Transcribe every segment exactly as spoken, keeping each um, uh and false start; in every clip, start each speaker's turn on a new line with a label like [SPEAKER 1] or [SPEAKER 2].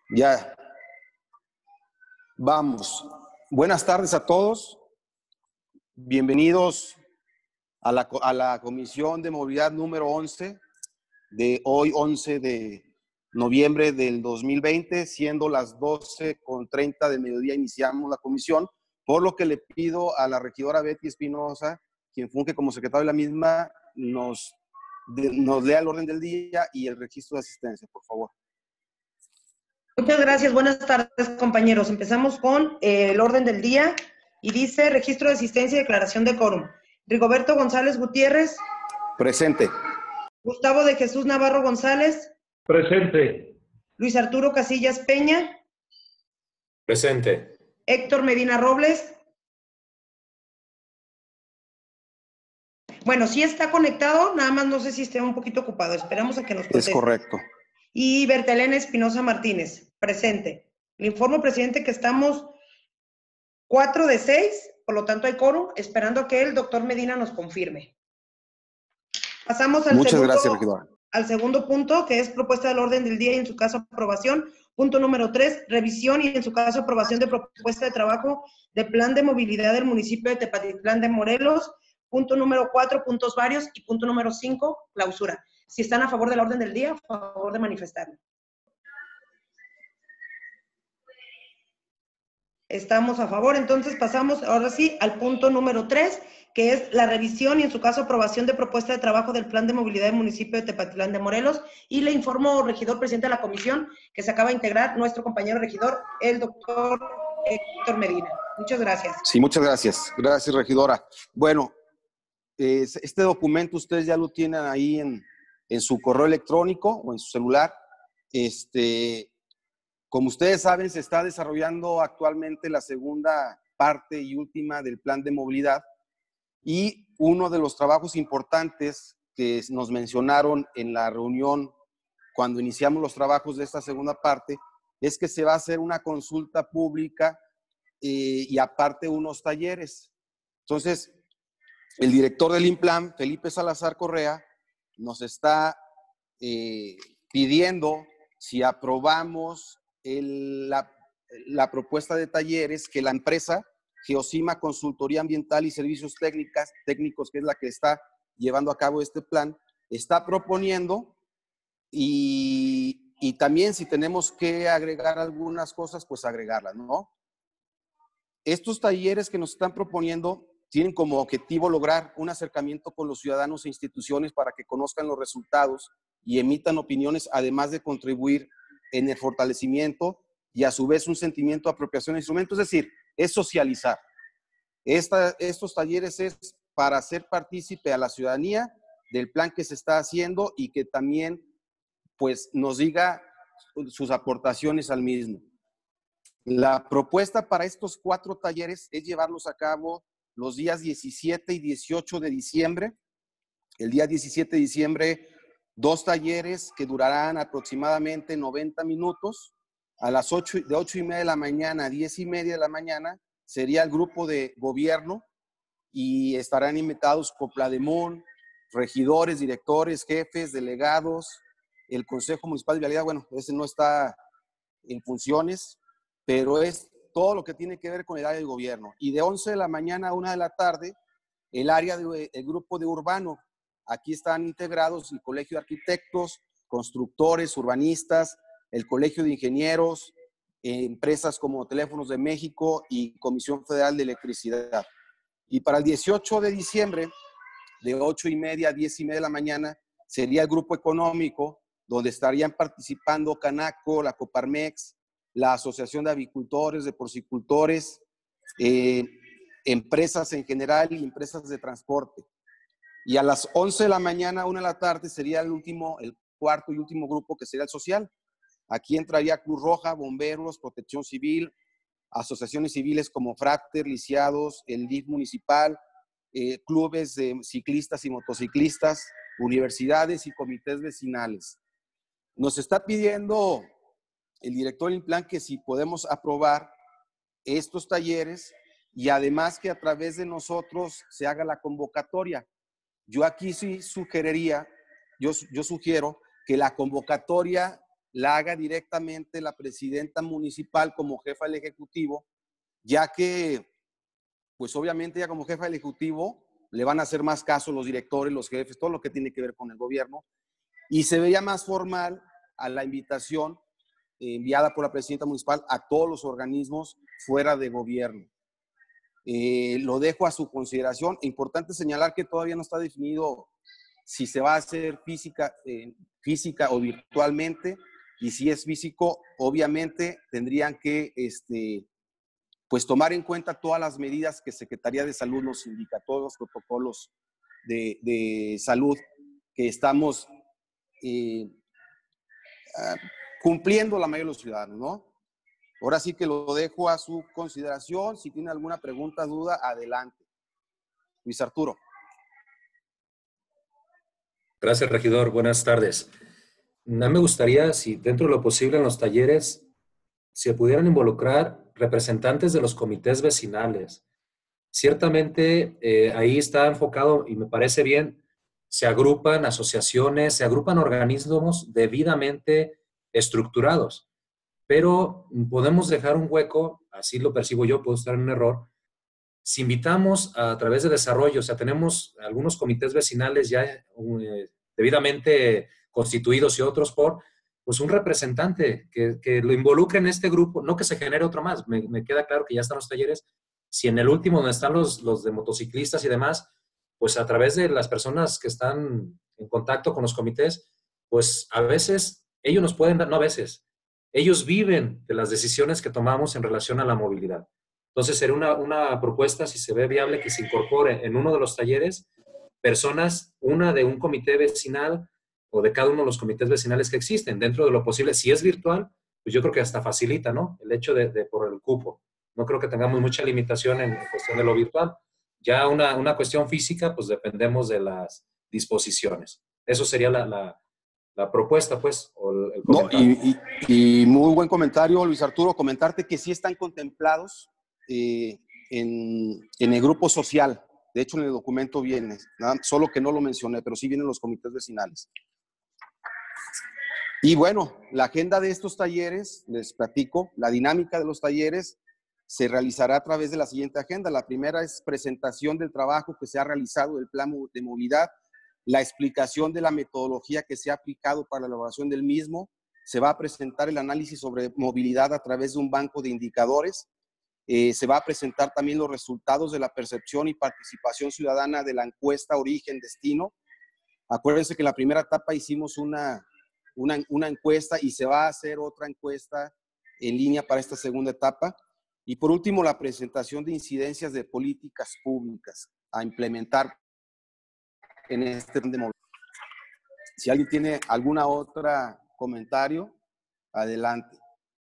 [SPEAKER 1] Ya, vamos. Buenas tardes a todos. Bienvenidos a la, a la Comisión de Movilidad número once de hoy, once de noviembre del dos mil veinte, siendo las doce con treinta del mediodía iniciamos la comisión, por lo que le pido a la regidora Betty Espinosa, quien funge como secretaria de la misma, nos, de, nos lea el orden del día y el registro de asistencia, por favor.
[SPEAKER 2] Muchas gracias. Buenas tardes, compañeros. Empezamos con eh, el orden del día y dice registro de asistencia y declaración de quórum. Rigoberto González Gutiérrez.
[SPEAKER 1] Presente.
[SPEAKER 2] Gustavo de Jesús Navarro González.
[SPEAKER 3] Presente.
[SPEAKER 2] Luis Arturo Casillas Peña.
[SPEAKER 4] Presente.
[SPEAKER 2] Héctor Medina Robles. Bueno, sí está conectado, nada más no sé si esté un poquito ocupado. Esperamos a que nos conteste.
[SPEAKER 1] Es correcto.
[SPEAKER 2] Y Bertelena Espinosa Martínez, presente. Le informo, presidente, que estamos cuatro de seis, por lo tanto hay quórum, esperando a que el doctor Medina nos confirme. Pasamos al,
[SPEAKER 1] Muchas
[SPEAKER 2] segundo,
[SPEAKER 1] gracias, regidora.
[SPEAKER 2] al segundo punto, que es propuesta del orden del día y en su caso aprobación. Punto número tres, revisión y en su caso aprobación de propuesta de trabajo de plan de movilidad del municipio de Tepatitlán de Morelos. Punto número cuatro, puntos varios. Y punto número cinco, clausura. Si están a favor del orden del día, a favor de manifestarlo. Estamos a favor, entonces pasamos ahora sí al punto número tres, que es la revisión y en su caso aprobación de propuesta de trabajo del plan de movilidad del municipio de Tepatitlán de Morelos. Y le informo, regidor, presidente de la comisión, que se acaba de integrar nuestro compañero regidor, el doctor Héctor Medina. Muchas gracias.
[SPEAKER 1] Sí, muchas gracias. Gracias, regidora. Bueno, eh, este documento ustedes ya lo tienen ahí en, en su correo electrónico o en su celular. Este... Como ustedes saben, se está desarrollando actualmente la segunda parte y última del plan de movilidad y uno de los trabajos importantes que nos mencionaron en la reunión cuando iniciamos los trabajos de esta segunda parte es que se va a hacer una consulta pública eh, y aparte unos talleres. Entonces, el director del INPLAN, Felipe Salazar Correa, nos está eh, pidiendo si aprobamos El, la, la propuesta de talleres que la empresa Geosima Consultoría Ambiental y Servicios Técnicas, Técnicos, que es la que está llevando a cabo este plan, está proponiendo y, y también si tenemos que agregar algunas cosas, pues agregarlas, ¿no? Estos talleres que nos están proponiendo tienen como objetivo lograr un acercamiento con los ciudadanos e instituciones para que conozcan los resultados y emitan opiniones, además de contribuir en el fortalecimiento y a su vez un sentimiento de apropiación de instrumentos, es decir, es socializar. Esta, estos talleres es para hacer partícipe a la ciudadanía del plan que se está haciendo y que también pues, nos diga sus aportaciones al mismo. La propuesta para estos cuatro talleres es llevarlos a cabo los días diecisiete y dieciocho de diciembre. El día diecisiete de diciembre, dos talleres que durarán aproximadamente noventa minutos. A las ocho, de ocho y media de la mañana a diez y media de la mañana sería el grupo de gobierno y estarán invitados Coplademun, regidores, directores, jefes, delegados, el Consejo Municipal de Vialidad. Bueno, ese no está en funciones, pero es todo lo que tiene que ver con el área de gobierno. Y de once de la mañana a una de la tarde, el área de, el grupo de urbano. Aquí están integrados el Colegio de Arquitectos, constructores, urbanistas, el Colegio de Ingenieros, eh, empresas como Teléfonos de México y Comisión Federal de Electricidad. Y para el dieciocho de diciembre, de ocho y media a diez y media de la mañana, sería el grupo económico, donde estarían participando Canaco, la Coparmex, la Asociación de Avicultores, de Porcicultores, eh, empresas en general y empresas de transporte. Y a las once de la mañana, una de la tarde, sería el último, el cuarto y último grupo, que sería el social. Aquí entraría Cruz Roja, Bomberos, Protección Civil, asociaciones civiles como Frácter, Lisiados, el D I F municipal, eh, clubes de ciclistas y motociclistas, universidades y comités vecinales. Nos está pidiendo el director del plan que si podemos aprobar estos talleres y además que a través de nosotros se haga la convocatoria. Yo aquí sí sugeriría, yo, yo sugiero que la convocatoria la haga directamente la presidenta municipal como jefa del Ejecutivo, ya que, pues obviamente ya como jefa del Ejecutivo le van a hacer más caso los directores, los jefes, todo lo que tiene que ver con el gobierno, y se veía más formal a la invitación enviada por la presidenta municipal a todos los organismos fuera de gobierno. Eh, lo dejo a su consideración. Importante señalar que todavía no está definido si se va a hacer física, eh, física o virtualmente, y si es físico, obviamente tendrían que este, pues tomar en cuenta todas las medidas que Secretaría de Salud nos indica, todos los protocolos de, de salud que estamos eh, cumpliendo la mayoría de los ciudadanos, ¿no? Ahora sí que lo dejo a su consideración. Si tiene alguna pregunta, duda, adelante. Luis Arturo.
[SPEAKER 4] Gracias, regidor. Buenas tardes. A mí me gustaría, si dentro de lo posible en los talleres, se pudieran involucrar representantes de los comités vecinales. Ciertamente, eh, ahí está enfocado, y me parece bien, se agrupan asociaciones, se agrupan organismos debidamente estructurados. Pero podemos dejar un hueco, así lo percibo yo, puedo estar en un error, si invitamos a, a través de desarrollo, o sea, tenemos algunos comités vecinales ya eh, debidamente constituidos y otros por, pues un representante que, que lo involucre en este grupo, no que se genere otro más, me, me queda claro que ya están los talleres, si en el último donde están los, los de motociclistas y demás, pues a través de las personas que están en contacto con los comités, pues a veces ellos nos pueden dar, no a veces, ellos viven de las decisiones que tomamos en relación a la movilidad. Entonces, sería una, una propuesta, si se ve viable, que se incorpore en uno de los talleres personas, una de un comité vecinal o de cada uno de los comités vecinales que existen, dentro de lo posible. Si es virtual, pues yo creo que hasta facilita, ¿no? El hecho de, de por el cupo. No creo que tengamos mucha limitación en cuestión de lo virtual. Ya una, una cuestión física, pues dependemos de las disposiciones. Eso sería la... la La propuesta, pues, o el, el comentario.
[SPEAKER 1] No, y, y, y muy buen comentario, Luis Arturo. Comentarte que sí están contemplados eh, en, en el grupo social. De hecho, en el documento viene, ¿no? Solo que no lo mencioné, pero sí vienen los comités vecinales. Y bueno, la agenda de estos talleres, les platico, la dinámica de los talleres se realizará a través de la siguiente agenda. La primera es presentación del trabajo que se ha realizado del plan de movilidad, la explicación de la metodología que se ha aplicado para la elaboración del mismo. Se va a presentar el análisis sobre movilidad a través de un banco de indicadores. Eh, se va a presentar también los resultados de la percepción y participación ciudadana de la encuesta Origen-Destino. Acuérdense que en la primera etapa hicimos una, una, una encuesta y se va a hacer otra encuesta en línea para esta segunda etapa. Y por último, la presentación de incidencias de políticas públicas a implementar en este plan de movilidad. Si alguien tiene alguna otra comentario, adelante.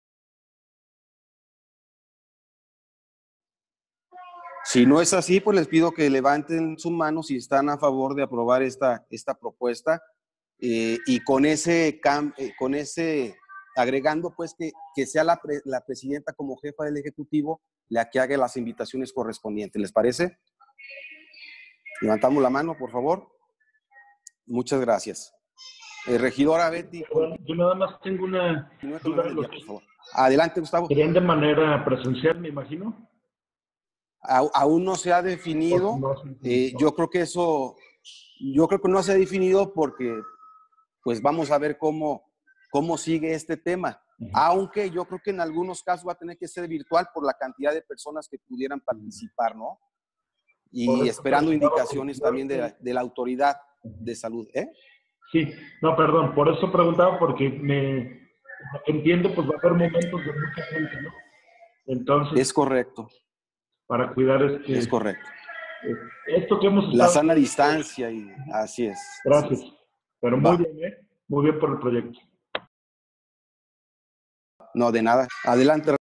[SPEAKER 1] Si no es así, pues les pido que levanten sus manos si están a favor de aprobar esta, esta propuesta eh, y con ese, eh, con ese agregando pues que, que sea la, pre, la presidenta como jefa del Ejecutivo la que haga las invitaciones correspondientes. ¿Les parece? Levantamos la mano, por favor. Muchas gracias. Eh, regidora Betty.
[SPEAKER 3] Bueno, yo nada más tengo una duda.
[SPEAKER 1] Día, por favor. Adelante, Gustavo.
[SPEAKER 3] ¿Serían de manera presencial, me imagino?
[SPEAKER 1] A, aún no se ha definido. No, eh, yo creo que eso, yo creo que no se ha definido porque, pues vamos a ver cómo, cómo sigue este tema. Uh-huh. Aunque yo creo que en algunos casos va a tener que ser virtual por la cantidad de personas que pudieran participar, ¿no? Y esperando indicaciones también de la, de la autoridad de salud, ¿eh?
[SPEAKER 3] Sí, no, perdón, por eso preguntaba, porque me entiendo, pues va a haber momentos de mucha gente, ¿no? Entonces...
[SPEAKER 1] Es correcto.
[SPEAKER 3] Para cuidar este...
[SPEAKER 1] Es correcto.
[SPEAKER 3] Esto que hemos...
[SPEAKER 1] La sana distancia y así es.
[SPEAKER 3] Gracias.
[SPEAKER 1] Así es.
[SPEAKER 3] Pero muy va. bien, ¿eh? Muy bien por el proyecto.
[SPEAKER 1] No, de nada. Adelante.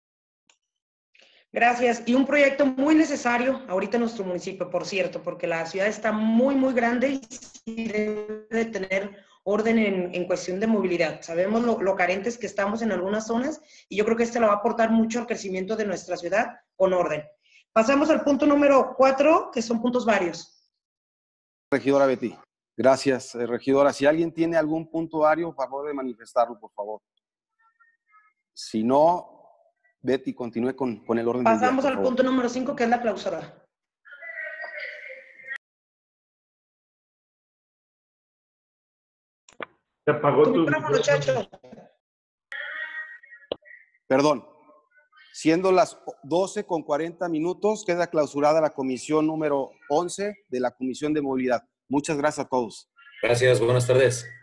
[SPEAKER 2] Gracias. Y un proyecto muy necesario ahorita en nuestro municipio, por cierto, porque la ciudad está muy, muy grande y debe tener orden en, en cuestión de movilidad. Sabemos lo, lo carentes que estamos en algunas zonas y yo creo que este le va a aportar mucho al crecimiento de nuestra ciudad con orden. Pasamos al punto número cuatro, que son puntos varios.
[SPEAKER 1] Regidora Betty. Gracias, eh, regidora. Si alguien tiene algún punto, Ario, por favor de manifestarlo, por favor. Si no, Betty, continúe con, con el orden del día.
[SPEAKER 2] Pasamos al
[SPEAKER 1] por favor.
[SPEAKER 2] punto número cinco, que es la clausura.
[SPEAKER 3] Se apagó
[SPEAKER 2] Tu
[SPEAKER 3] tu
[SPEAKER 2] micrófono, Chacho.
[SPEAKER 1] Perdón. Siendo las doce con cuarenta minutos, queda clausurada la comisión número once de la Comisión de Movilidad. Muchas gracias a todos.
[SPEAKER 4] Gracias, buenas tardes.